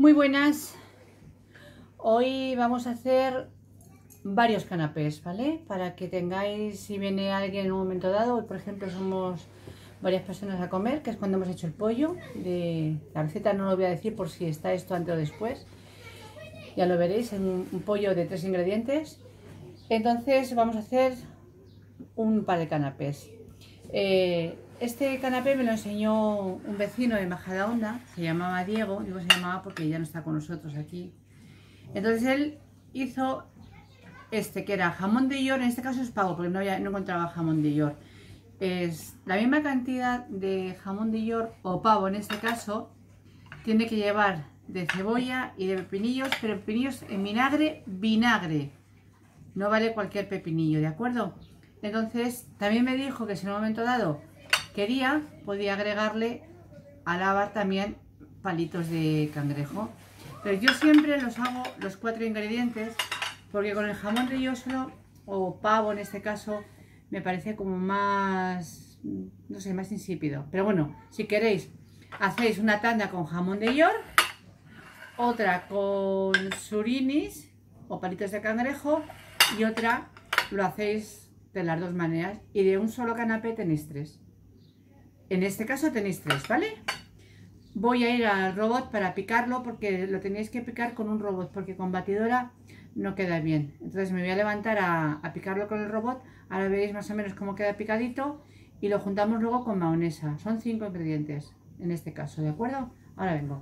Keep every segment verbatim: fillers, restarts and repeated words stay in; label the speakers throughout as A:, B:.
A: Muy buenas. Hoy vamos a hacer varios canapés, ¿vale? Para que tengáis, si viene alguien en un momento dado, hoy por ejemplo somos varias personas a comer, que es cuando hemos hecho el pollo. De la receta no lo voy a decir por si está esto antes o después. Ya lo veréis, en un, un pollo de tres ingredientes. Entonces vamos a hacer un par de canapés. Eh, este canapé me lo enseñó un vecino de Majadahonda, se llamaba Diego, digo se llamaba porque ya no está con nosotros aquí. Entonces él hizo este que era jamón de York, en este caso es pavo porque no, había, no encontraba jamón de York. Es la misma cantidad de jamón de York o pavo en este caso, tiene que llevar de cebolla y de pepinillos, pero pepinillos en vinagre, vinagre. No vale cualquier pepinillo, ¿de acuerdo? Entonces también me dijo que si en un momento dado quería, podía agregarle a lavar también palitos de cangrejo. Pero yo siempre los hago los cuatro ingredientes porque con el jamón de York solo, o pavo en este caso, me parece como más, no sé, más insípido. Pero bueno, si queréis, hacéis una tanda con jamón de York, otra con surinis o palitos de cangrejo y otra lo hacéis de las dos maneras, y de un solo canapé tenéis tres. En este caso tenéis tres, ¿vale? Voy a ir al robot para picarlo porque lo tenéis que picar con un robot porque con batidora no queda bien. Entonces me voy a levantar a, a picarlo con el robot. Ahora veréis más o menos cómo queda picadito y lo juntamos luego con mahonesa. Son cinco ingredientes en este caso, ¿de acuerdo? Ahora vengo.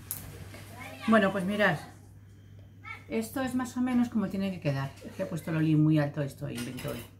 A: Bueno, pues mirad. Esto es más o menos como tiene que quedar. Es que he puesto el olí muy alto esto, invento hoy.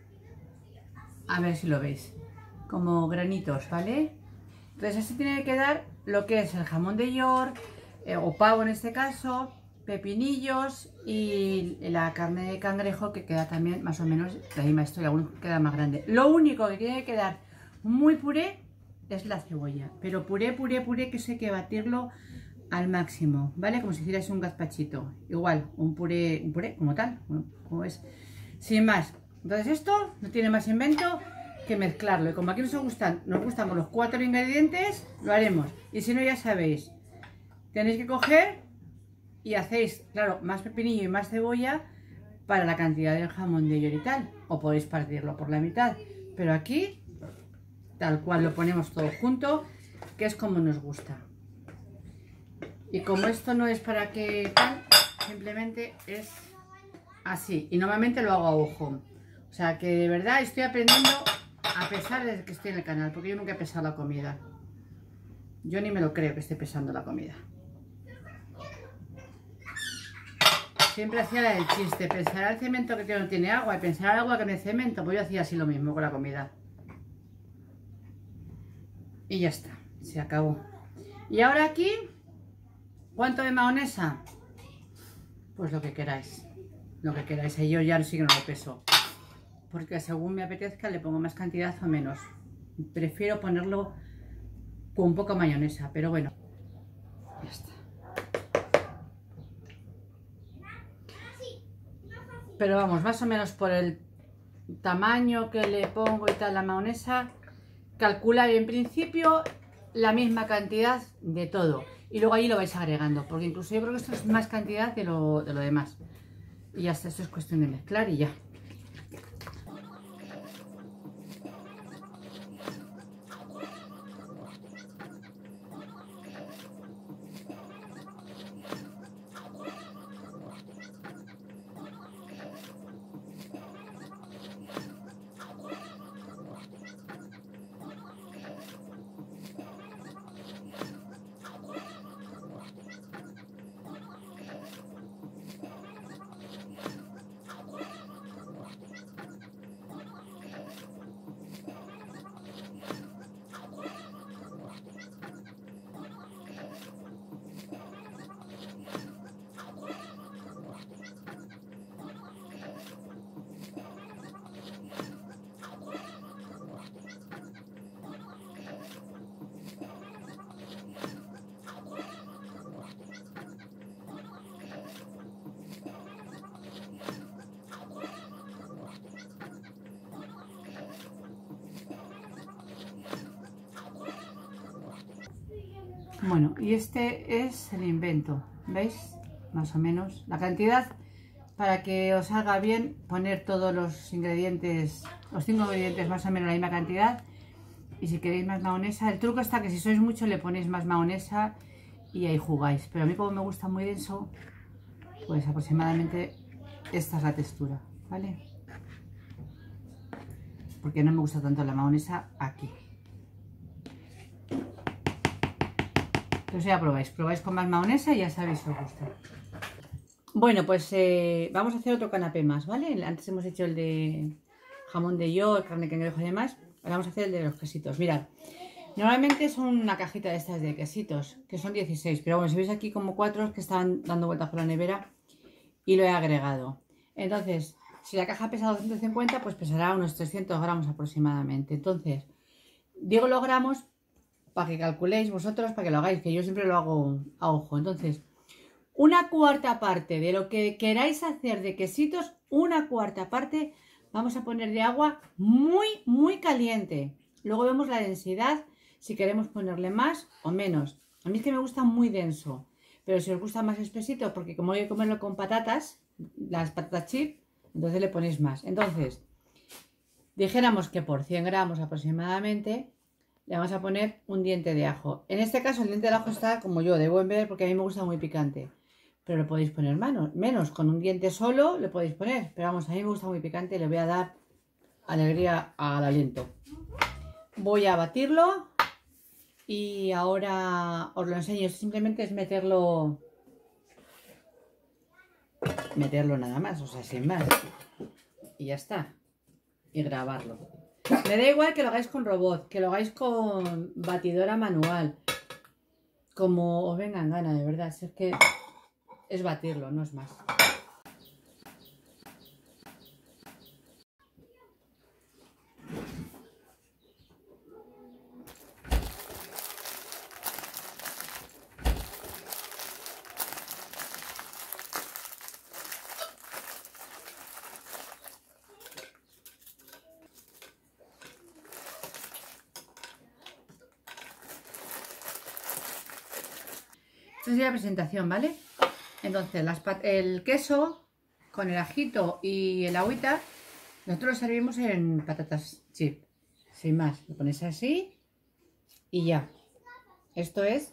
A: A ver si lo veis. Como granitos, ¿vale? Entonces así tiene que quedar lo que es el jamón de York, eh, o pavo en este caso, pepinillos y la carne de cangrejo, que queda también más o menos la misma historia, aún queda más grande. Lo único que tiene que quedar muy puré es la cebolla, pero puré, puré, puré, que eso hay que batirlo al máximo, ¿vale? Como si hicierais un gazpachito, igual, un puré, un puré como tal, como es, sin más. Entonces esto no tiene más invento que mezclarlo, y como aquí nos gustan, nos gustan con los cuatro ingredientes, lo haremos. Y si no, ya sabéis, tenéis que coger y hacéis, claro, más pepinillo y más cebolla para la cantidad del jamón de York y tal, o podéis partirlo por la mitad, pero aquí tal cual lo ponemos todo junto, que es como nos gusta. Y como esto no es para que tal, simplemente es así, y normalmente lo hago a ojo. O sea que de verdad estoy aprendiendo a pesar de que estoy en el canal, porque yo nunca he pesado la comida. Yo ni me lo creo que esté pesando la comida. Siempre hacía el chiste, pensará el cemento que no tiene agua y pensará el agua que no es cemento. Pues yo hacía así lo mismo con la comida. Y ya está, se acabó. Y ahora aquí, ¿cuánto de mahonesa? Pues lo que queráis. Lo que queráis, y yo ya sí que no lo peso. Porque según me apetezca le pongo más cantidad o menos. Prefiero ponerlo con poca mayonesa, pero bueno. Ya está. Pero vamos, más o menos por el tamaño que le pongo y tal la mahonesa, calcular en principio la misma cantidad de todo. Y luego ahí lo vais agregando, porque incluso yo creo que esto es más cantidad de lo, de lo demás. Y ya está, esto es cuestión de mezclar y ya. Bueno, y este es el invento, ¿veis? Más o menos la cantidad, para que os salga bien, poner todos los ingredientes, los cinco ingredientes más o menos la misma cantidad. Y si queréis más mahonesa, el truco está que si sois mucho le ponéis más mahonesa y ahí jugáis. Pero a mí como me gusta muy denso, pues aproximadamente esta es la textura, ¿vale? Porque no me gusta tanto la mahonesa aquí. Entonces ya probáis, probáis con más mahonesa y ya sabéis si os gusta. Bueno, pues eh, vamos a hacer otro canapé más, ¿vale? Antes hemos hecho el de jamón de york, carne de cangrejo y demás. Ahora vamos a hacer el de los quesitos. Mirad, normalmente son una cajita de estas de quesitos, que son dieciséis. Pero bueno, si veis aquí como cuatro que estaban dando vueltas por la nevera y lo he agregado. Entonces, si la caja pesa doscientos cincuenta, pues pesará unos trescientos gramos aproximadamente. Entonces, digo los gramos para que calculéis vosotros, para que lo hagáis, que yo siempre lo hago a ojo. Entonces, una cuarta parte de lo que queráis hacer de quesitos, una cuarta parte vamos a poner de agua muy, muy caliente. Luego vemos la densidad, si queremos ponerle más o menos. A mí es que me gusta muy denso, pero si os gusta más espesito, porque como voy a comerlo con patatas, las patatas chip, entonces le ponéis más. Entonces, dijéramos que por cien gramos aproximadamente le vamos a poner un diente de ajo. En este caso el diente de ajo está como yo, de buen ver, porque a mí me gusta muy picante. Pero le podéis poner menos, menos, con un diente solo le podéis poner. Pero vamos, a mí me gusta muy picante y le voy a dar alegría al aliento. Voy a batirlo y ahora os lo enseño. Simplemente es meterlo, meterlo nada más, o sea, sin más. Y ya está. Y grabarlo. Me da igual que lo hagáis con robot, que lo hagáis con batidora manual. Como os venga en gana, de verdad. Si es que es batirlo, no es más. Esta sería la presentación, ¿vale? Entonces, las el queso con el ajito y el agüita, nosotros lo servimos en patatas chip, sin más. Lo ponéis así y ya. Esto es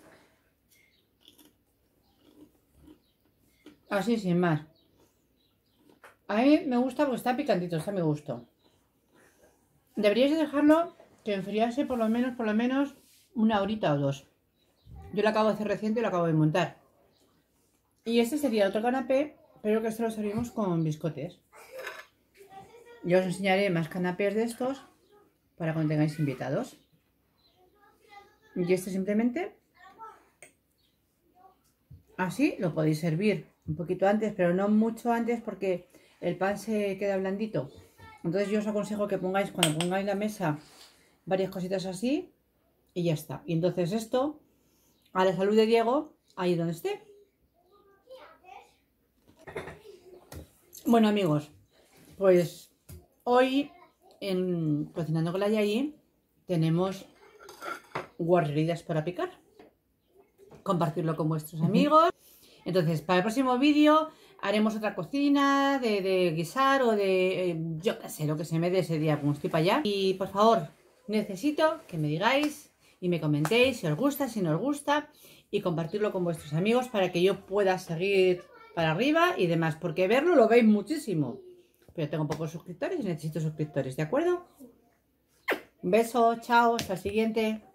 A: así, sin más. A mí me gusta porque está picantito, está a mi gusto. Deberíais dejarlo que enfriase por lo menos, por lo menos una horita o dos. Yo lo acabo de hacer reciente y lo acabo de montar. Y este sería otro canapé, pero que esto lo servimos con biscotes. Yo os enseñaré más canapés de estos para cuando tengáis invitados. Y este simplemente así lo podéis servir un poquito antes, pero no mucho antes porque el pan se queda blandito. Entonces yo os aconsejo que pongáis, cuando pongáis la mesa, varias cositas así y ya está. Y entonces esto, a la salud de Diego, ahí donde esté. Bueno, amigos, pues hoy en Cocinando con la Yayi tenemos guarrerías para picar. Compartirlo con vuestros amigos. Entonces, para el próximo vídeo haremos otra cocina de, de guisar o de, eh, yo qué sé, lo que se me dé ese día, como estoy para allá. Y por favor, necesito que me digáis y me comentéis si os gusta, si no os gusta, y compartirlo con vuestros amigos para que yo pueda seguir para arriba y demás, porque verlo lo veis muchísimo, pero tengo pocos suscriptores y necesito suscriptores, ¿de acuerdo? Un beso, chao, hasta el siguiente.